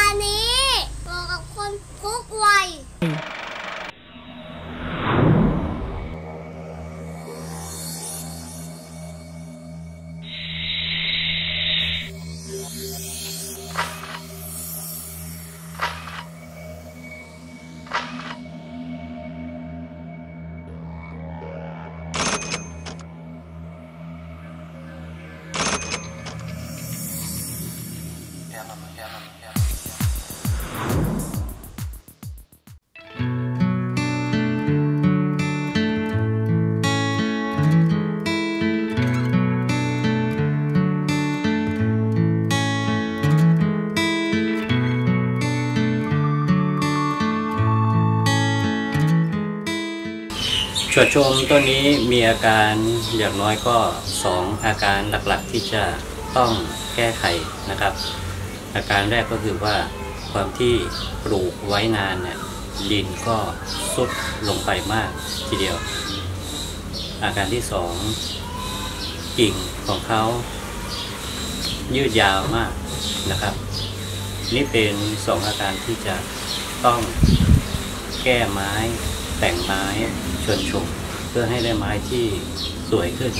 นี้เหมาะกับคนทุกวัยชวนชมต้นนี้มีอาการอย่างน้อยก็2อาการหลักๆที่จะต้องแก้ไขนะครับอาการแรกก็คือว่าความที่ปลูกไว้นานเนี่ยดินก็ทรุดลงไปมากทีเดียวอาการที่2กิ่งของเขายืดยาวมากนะครับนี่เป็น2อาการที่จะต้องแก้ไม้แต่งไม้ชวนชมเพื่อให้ได้ไม้ที่สวยขึ้น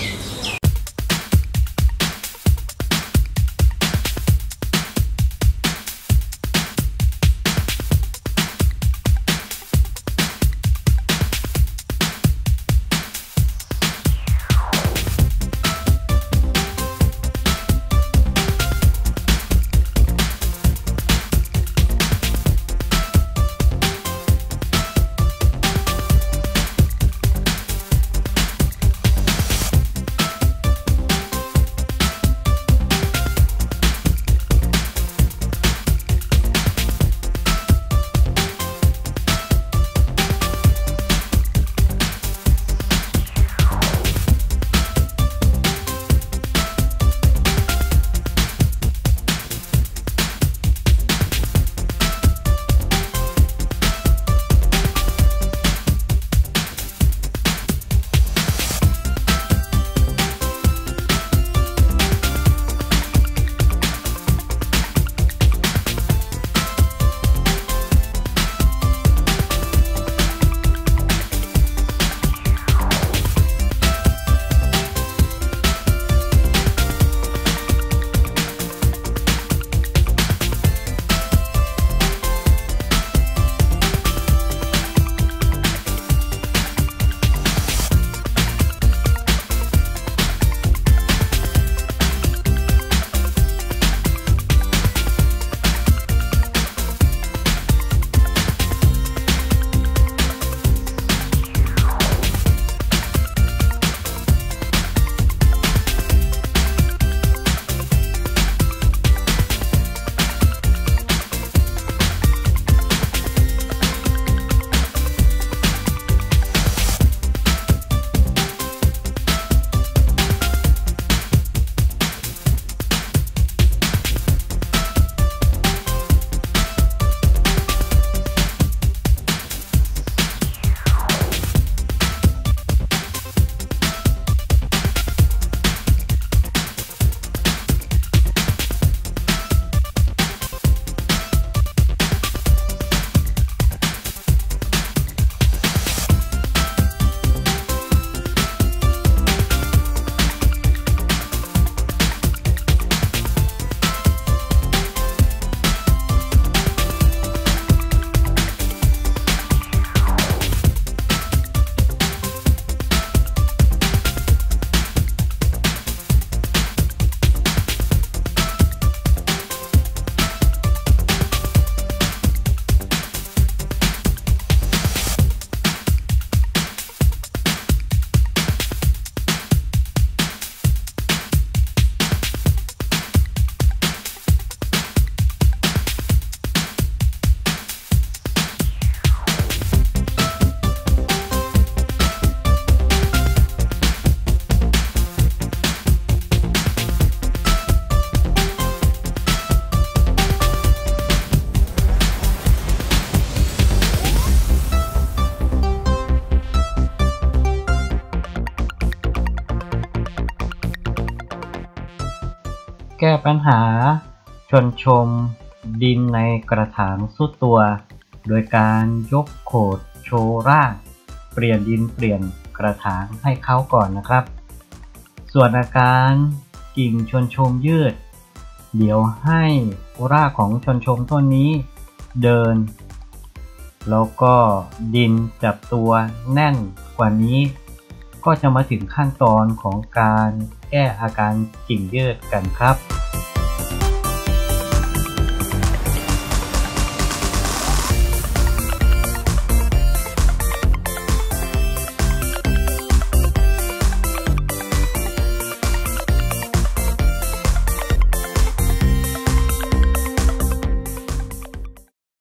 แก้ปัญหาชวนชมดินในกระถางสุดตัวโดยการยกโขดโชว์รากเปลี่ยนดินเปลี่ยนกระถางให้เข้าก่อนนะครับส่วนอาการกิ่งชวนชมยืดเดี๋ยวให้รากของชวนชมต้นนี้เดินแล้วก็ดินจับตัวแน่นกว่านี้ก็จะมาถึงขั้นตอนของการแก้อาการกิ่งยืดกันครับ